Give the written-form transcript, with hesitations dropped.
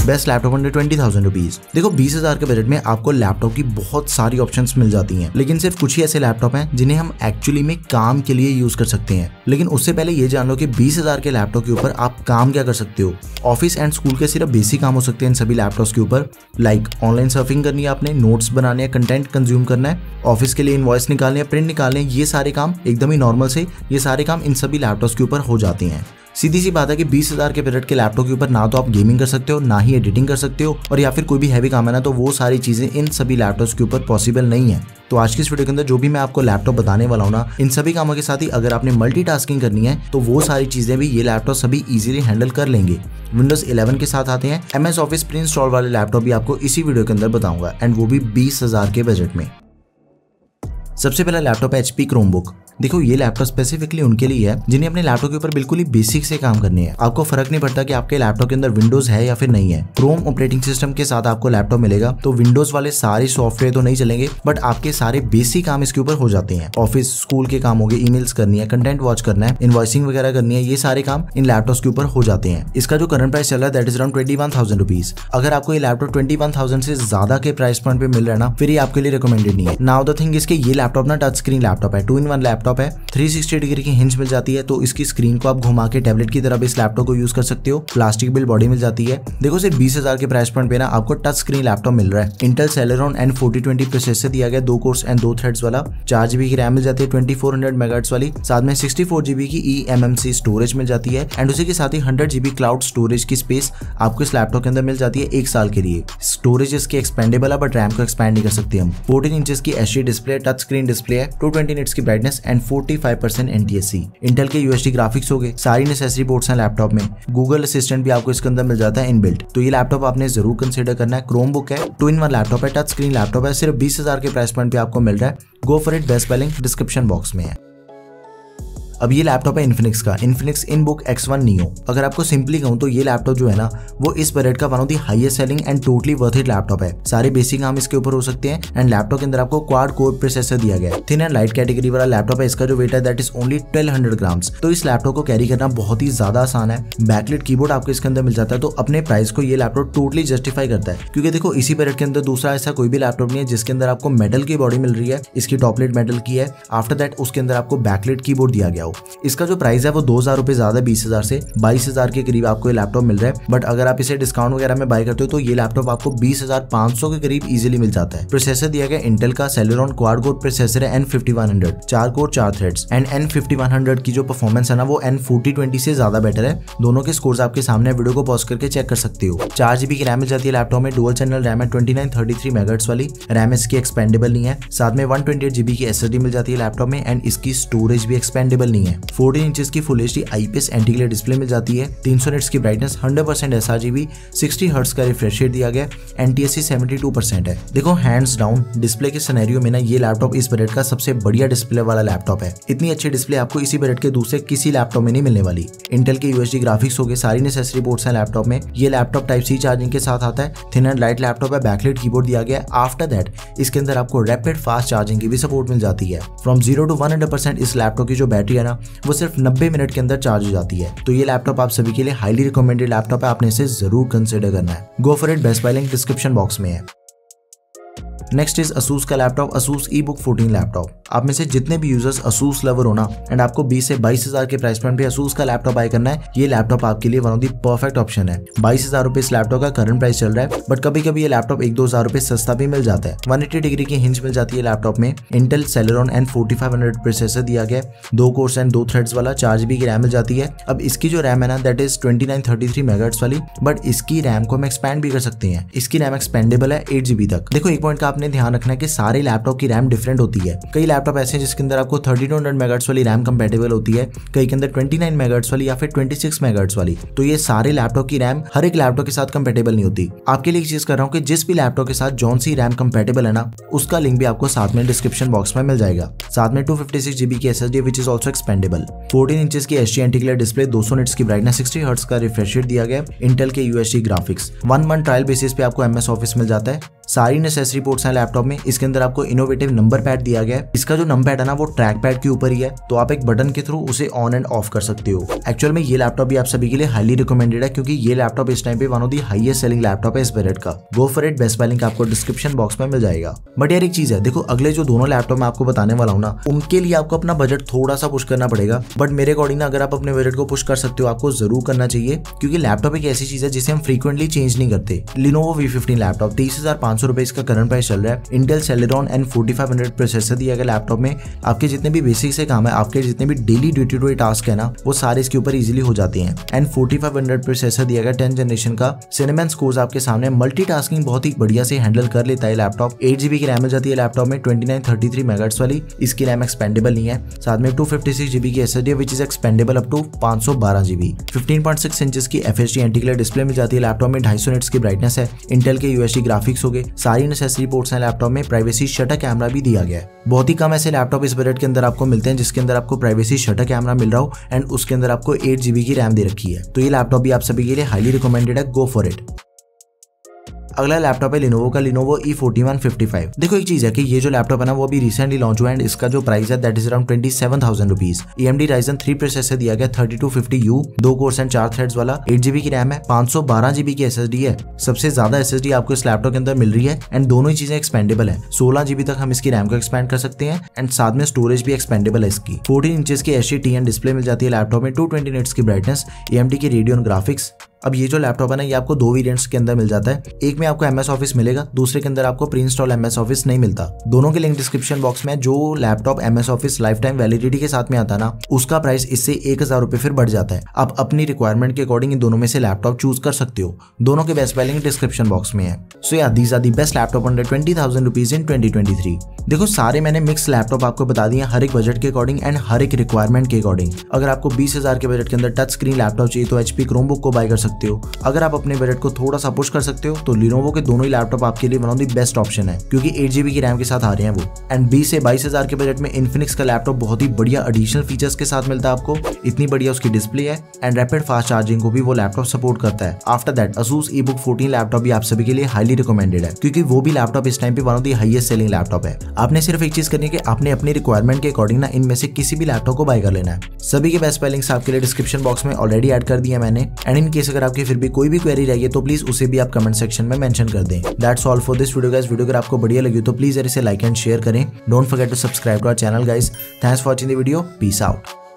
Best laptop under 20,000 rupees. देखो 20,000 के budget में आपको लैपटॉप की बहुत सारी ऑप्शंस मिल जाती हैं, लेकिन सिर्फ कुछ ही ऐसे लैपटॉप हैं जिन्हें हम एक्चुअली में काम के लिए यूज कर सकते हैं। लेकिन उससे पहले ये जान लो कि 20,000 के लैपटॉप के ऊपर आप काम क्या कर सकते हो। ऑफिस एंड स्कूल के सिर्फ बेसिक काम हो सकते हैं इन सभी लैपटॉप्स के ऊपर, लाइक ऑनलाइन सर्फिंग करनी है आपने, नोट्स बनाने हैं, कंटेंट कंज्यूम करना है, ऑफिस के लिए इनवॉइस निकालने, प्रिंट निकालने, ये सारे काम एकदम ही नॉर्मल से ये सारे काम इन सभी लैपटॉप्स के ऊपर हो जाते हैं। सीधी सी बात है कि 20,000 के बजट के लैपटॉप के ऊपर ना तो आप गेमिंग कर सकते हो, ना ही एडिटिंग कर सकते हो, और या फिर कोई भी हैवी काम है ना तो वो सारी चीजें इन सभी लैपटॉप्स के ऊपर पॉसिबल नहीं है। तो आज की इस वीडियो के अंदर जो भी मैं आपको लैपटॉप बताने वाला हूं ना, इन सभी कामों के साथ ही अगर आपने मल्टीटास्किंग करनी है तो वो सारी चीजें भी ये लैपटॉप सभी इजीली हैंडल कर लेंगे। विंडोज 11 के साथ आते हैं। MS ऑफिस प्री इंस्टॉल वाले लैपटॉप भी आपको इसी वीडियो के अंदर बताऊंगा, एंड वो भी 20,000 के बजट में। सबसे पहला लैपटॉप है HP क्रोमबुक। देखो ये लैपटॉप स्पेसिफिकली उनके लिए है जिन्हें अपने लैपटॉप के ऊपर बिल्कुल ही बेसिक से काम करने हैं। आपको फर्क नहीं पड़ता कि आपके लैपटॉप के अंदर विंडोज है या फिर नहीं है। क्रोम ऑपरेटिंग सिस्टम के साथ आपको लैपटॉप मिलेगा, तो विंडोज वाले सारे सॉफ्टवेयर तो नहीं चलेंगे, बट आपके सारे बेसिक काम इसके ऊपर हो जाते हैं। ऑफिस स्कूल के काम हो गए, ईमेल्स करनी है, कंटेंट वॉच करना है, इनवॉइसिंग वगैरह करनी है, ये सारे काम इन लैपटॉप्स के ऊपर हो जाते हैं। इसका जो करंट प्राइस चल रहा है दैट इज अराउंड 21,000 रुपीज। अगर आपको ये लैपटॉप 21,000 से ज्यादा के प्राइस पॉइंट पे मिल रहा है ना, फिर ये आपके लिए रिकमेंडेड नहीं है। नाउ द थिंग इसके ये लैपटॉप ना टच स्क्रीन लैपटॉप है, 2-in-1 लैपटॉप है, 360 डिग्री की हिंज मिल जाती है, तो इसकी स्क्रीन को आप घुमा के टैबलेट की तरह भी इस लैपटॉप को यूज कर सकते हो। प्लास्टिक बिल्ड बॉडी मिल जाती है। देखो सिर्फ 20,000 के प्राइस पॉइंट पे ना आपको टच स्क्रीन लैपटॉप मिल रहा है। इंटेल सेलेरॉन N4020 प्रोसेसर दिया गया, 2 कोर्स एंड 2 थ्रेड्स वाला, 4 GB की रैम मिल जाती है 2400 MHz वाली, साथ में 64 GB की eMMC स्टोरेज मिल जाती है, एंड उसी के साथ ही 100 GB क्लाउड स्टोरेज की स्पेस आपको इस लैपटॉप के अंदर मिल जाती है 1 साल के लिए। स्टोरेज इसकी एक्सपेंडेबल है, बट रैम को एक्सपैंड नहीं कर सकते हम। 14 इंचेस की HD display, touch screen display है, 220 निट्स की ब्राइटनेस एंड 45% NTSC। इंटेल के UHD ग्राफिक्स हो गए, सारी नेसेसरी पोर्ट्स हैं लैपटॉप में। गूगल असिस्टेंट भी आपको इसके अंदर मिल जाता है इनबिल्ट। तो ये लैपटॉप आपने जरूर कंसीडर करना है। क्रोमबुक है, 2-in-1 लैपटॉप है, टच स्क्रीन लैपटॉप है, सिर्फ 20,000 के प्राइस पॉइंट पे आपको मिल रहा है। Go for it, best buy link description box में है। अब ये लैपटॉप है इन्फिनिक्स का, इन्फिनिक्स इनबुक X1 Neo। अगर आपको सिंपली कहूं तो ये लैपटॉप जो है ना वो इस बजट का one of the highest selling and totally worth it laptop है। सारे बेसिक काम इसके ऊपर हो सकते हैं, एंड लैपटॉप के अंदर आपको क्वाड कोर प्रोसेसर दिया गया है। थिन एंड लाइट कैटेगरी वाला लैपटॉप है। इसका जो वेट है दैट इज ओनली 1200 ग्राम्स। तो इस लैपटॉप को कैरी करना बहुत ही ज्यादा आसान है। बैकलिट कीबोर्ड आपको इसके अंदर मिल जाता है, तो अपने प्राइस को ये लैपटॉप टोटली जस्टिफाई करता है, क्योंकि देखो इसी बजट के अंदर दूसरा ऐसा कोई भी लैपटॉप नहीं है जिसके अंदर आपको मेटल की बॉडी मिल रही है। इसकी टॉपलेट मेटल की है, आफ्टर दैट उसके अंदर आपको बैकलिट कीबोर्ड दिया गया हो। इसका जो प्राइस है वो 2,000 रुपए ज्यादा, 20,000 से 22,000 के करीब आपको ये लैपटॉप मिल रहा है। बट अगर आप इसे डिस्काउंट वगैरह में बाय करते हो तो ये लैपटॉप आपको 20,500 के करीब इजीली मिल जाता है। प्रोसेसर दिया गया इंटेल का सेलेरॉन क्वाड कोर प्रोसेसर है N5100, 4 core 4 threads, and N5100 की जो परफॉर्मेंस है ना वो N4020 से ज्यादा बेटर है। दोनों के स्कोर्स आपके सामने, वीडियो को पॉज करके चेक कर सकते हो। 4 GB की रैम मिल जाती है लैपटॉप में, डुअल चैनल रैम है 2933 MHz वाली, रैम इसकी एक्सपेंडेबल नहीं है। साथ में 128 GB की SSD मिल जाती है लैपटॉप में, एंड इसकी स्टोरेज भी एक्सपेंडेबल नहीं है। 14 इंचेस की full HD IPS anti glare display मिल जाती है, 300 निट्स की ब्राइटनेस, 100% sRGB, 60 हर्ट्ज का रिफ्रेश रेट दिया गया, NTSC 72% है। देखो हैंड्स डाउन डिस्प्ले के सिनेरियो में ना ये लैपटॉप इस बजट का सबसे बढ़िया डिस्प्ले वाला लैपटॉप है। इतनी अच्छी डिस्प्ले आपको इसी बजट के दूसरे किसी लैपटॉप में नहीं मिलने वाली। इंटेल के UHD ग्राफिक्स हो गए, सारी नेसेसरी पोर्ट्स हैं लैपटॉप में। ये लैपटॉप टाइप C चार्जिंग के साथ आता है। थिन एंड लाइट लैपटॉप है, बैकलाइट कीबोर्ड दिया गया है। आफ्टर दैट इसके अंदर आपको रैपिड फास्ट चार्जिंग की भी सपोर्ट मिल जाती है। फ्रॉम 0 to 100% इस लैपटॉप की जो बैटरी है ना वो सिर्फ 90 मिनट के अंदर चार्ज हो जाती है। तो ये लैपटॉप आप सभी के लिए हाईली रिकमेंडेड लैपटॉप है, आपने इसे जरूर कंसीडर करना है। Go for it, best buy link description box में है। नेक्स्ट इज Asus का लैपटॉप, Asus EBook 14 लैपटॉप। आप में से जितने भी यूजर्स Asus लवर हो ना एंड आपको 20 से 22,000 के प्राइस पॉइंट पे Asus का लैपटॉप बाय करना है, ये लैपटॉप आपके लिए one of the perfect option है। 22,000 रुपए इस लैपटॉप का करंट प्राइस चल रहा है, बट कभी कभी ये लैपटॉप 1-2 रुपए सस्ता भी मिल जाता है। 180 डिग्री की हिंज मिल जाती है लैपटॉप में। इंटेल सेलेरॉन N4500 प्रोसेसर दिया गया, 2 कोर्स एंड 2 थ्रेड्स वाला, 4 GB की रैम मिल जाती है। अब इसकी जो रैम है ना दैट इज 2933 MHz वाली, बट इसकी रैम को हम एक्सपैंड भी कर सकते हैं। इसकी रैम एक्सपेंडेबल है 8 GB तक। देखो एक पॉइंट का आपने ध्यान रखना है कि सारे लैपटॉप की रैम डिफरेंट होती है। कई लैपटॉप ऐसे हैं जिसके अंदर आपको 3200 MHz वाली रैम कंपेटेबल होती है, कई के अंदर 29 MHz वाली या फिर 26 MHz वाली। तो ये सारे लैपटॉप की रैम हर एक लैपटॉप के साथ कंपेटेबल नहीं होती। आपके लिए एक चीज कर रहा हूँ कि जिस भी लैपटॉप के साथ जौन सी रैम कंपेटेबल है ना उसका लिंक भी आपको साथ में डिस्क्रिप्शन बॉक्स में मिल जाएगा। साथ में 256 GB की SSD which is also expandable, 14 inches की HD anti glare display, 200 nits की ब्राइटनेस, 60 हर्ट्ज का रिफ्रेश रेट दिया गया, इंटेल के UHD graphics. 1 month trial basis पे आपको MS ऑफिस मिल जाता है। सारी नेसेसरी पोर्ट्स है लैपटॉप में, इसके अंदर आपको इनोवेटिव नंबर पैड दिया गया है। इसका जो नंबर पैड है ना वो ट्रैक पैड के ऊपर ही है, तो आप एक बटन के थ्रू उसे ऑन एंड ऑफ कर सकते हो। एक्चुअल में ये लैपटॉप भी आप सभी के लिए हाईली रिकमेंडेड है, क्योंकि ये लैपटॉप इस टाइम पे one of the highest selling laptop है इस बजट का। Go for it, best buy link आपको डिस्क्रिप्शन बॉक्स में मिल जाएगा। बट यार एक चीज है, देखो अगले जो दोनों लैपटॉप मैं आपको बताने वाला हूँ ना, उनके लिए आपको अपना बजट थोड़ा सा पुश करना पड़ेगा। बट मेरे अकॉर्डिंग ना अगर आप अपने बजट को पुश कर सकते हो, आपको जरूर करना चाहिए, क्योंकि लैपटॉप एक ऐसी चीज है जिसे हम फ्रीक्वेंटली चेंज नहीं करते। Lenovo V15 लैपटॉप 23,500 रुपए इसका करंट प्राइस चल रहा है। इंटेल Celeron N4500 प्रोसेसर दिया गया लैपटॉप में। आपके जितने भी बेसिक से काम है, आपके जितने भी daily day to day task है ना, वो सारे इसके ऊपर इजीली हो जाते हैं। N4500 प्रोसेसर दिया गया 10th जनरेशन का। Cinnamon कोर्स आपके सामने, मल्टीटास्किंग बहुत ही बढ़िया से हैंडल कर लेता है लैपटॉप। 8GB की रैम मिल जाती है लैपटॉप में 2933 मेगाहर्ट्ज वाली। इसकी रैम एक्सपेंडेबल नहीं है। साथ में 256GB की SSD which is expandable up to 512GB। 15.6 inches की FHD एंटी ग्लेयर डिस्प्ले मिल जाती है लैपटॉप में। 250 निट्स की ब्राइटनेस है। इंटेल के UHD ग्राफिक्स हो गए, सारी नेसेसरी पोर्ट्स हैं लैपटॉप में। प्राइवेसी शटर कैमरा भी दिया गया है। बहुत ही कम ऐसे लैपटॉप इस बजट के अंदर आपको मिलते हैं जिसके अंदर आपको प्राइवेसी शटर कैमरा मिल रहा हो एंड उसके अंदर आपको 8GB की रैम दे रखी है। तो ये लैपटॉप भी आप सभी के लिए हाईली रिकमेंडेड है। Go for it. अगला लैपटॉप है Lenovo का, Lenovo E4155। देखो एक चीज है कि ये जो लैपटॉप है ना वो अभी रिसेंटली लॉन्च हुआ है एंड इसका जो प्राइस है that is around 27,000 rupees. AMD Ryzen 3 processor दिया गया 3250U, 2 कोर्स एंड 4 थ्रेड्स वाला। 8GB की रैम है, 512GB की SSD है। सबसे ज्यादा SSD आपको इस लैपटॉप के अंदर मिल रही है एंड दोनों ही चीजें एक्सपेंडेबल है। 16GB तक हम इसकी रैम को एक्सपेंड कर सकते हैं एंड साथ में स्टोरेज भी एक्सपेंडेबल है इसकी। 14 इंचेस की HD TN डिस्प्ले मिल जाती है लैपटॉप में। 220 निट्स की ब्राइटनेस, AMD की Radeon ग्राफिक्स। अब ये जो लैपटॉप है ना ये आपको 2 वेरिएंट्स के अंदर मिल जाता है। एक में आपको MS ऑफिस मिलेगा, दूसरे के अंदर आपको प्री इंस्टॉल MS ऑफिस नहीं मिलता। दोनों के लिंक डिस्क्रिप्शन बॉक्स में। जो laptop MS office lifetime validity के साथ में आता है ना, उसका प्राइस इससे 1000 रुपए फिर बढ़ जाता है। आप अपनी रिक्वायरमेंट के अकॉर्डिंग इन दोनों में से लैपटॉप चूज कर सकते हो। दोनों के best buy link description box में है। सो यार these are the best laptop under 20,000 rupees in 2023। देखो सारे मैंने मिक्स लैपटॉप आपको बता दिए, हर एक बजट के अकॉर्डिंग एंड हर एक रिक्वायरमेंट के अकॉर्डिंग। अगर आपको 20,000 के बजट के अंदर टच स्क्रीन लैपटॉप चाहिए तो HP Chromebook को बाय कर सकते हो। अगर आप अपने बजट को थोड़ा सा पुश कर सकते हो तो Lenovo के दोनों ही लैपटॉप आपके लिए one of the best option है, क्योंकि 8GB की रैम के साथ आ रहे हैं वो। एंड 20 से 22,000 के बजट में Infinix का लैपटॉप बहुत ही बढ़िया एडिशनल फीचर्स के साथ मिलता है आपको। इतनी बढ़िया उसकी डिस्प्ले है एंड रैपिड फास्ट चार्जिंग को भी वो लैपटॉप सपोर्ट करता है। After that Asus EBook 14 laptop भी आप सभी के लिए हाईली रिकमेंडेड है, क्योंकि वो भी लैपटॉप इस टाइम पे one of the highest selling laptop है। आपने सिर्फ एक चीज करनी है कि आपने अपनी रिक्वायरमेंट के अकॉर्डिंग ना इनमें से किसी भी लैपटॉप को बाय कर लेना है। सभी के बेस्ट बाय लिंक्स आपके लिए डिस्क्रिप्शन बॉक्स में ऑलरेडी ऐड कर दिया मैंने। एंड इन केस अगर आपकी फिर भी कोई भी क्वेरी रही है तो प्लीज उसे भी आप कमेंट सेक्शन में मेंशन कर दें। That's all for this video guys. Video अगर आपको बढ़िया लगी तो प्लीज इसे लाइक एंड शेयर करें। Don't forget to subscribe to our channel guys. Thanks for watching the video. Peace out.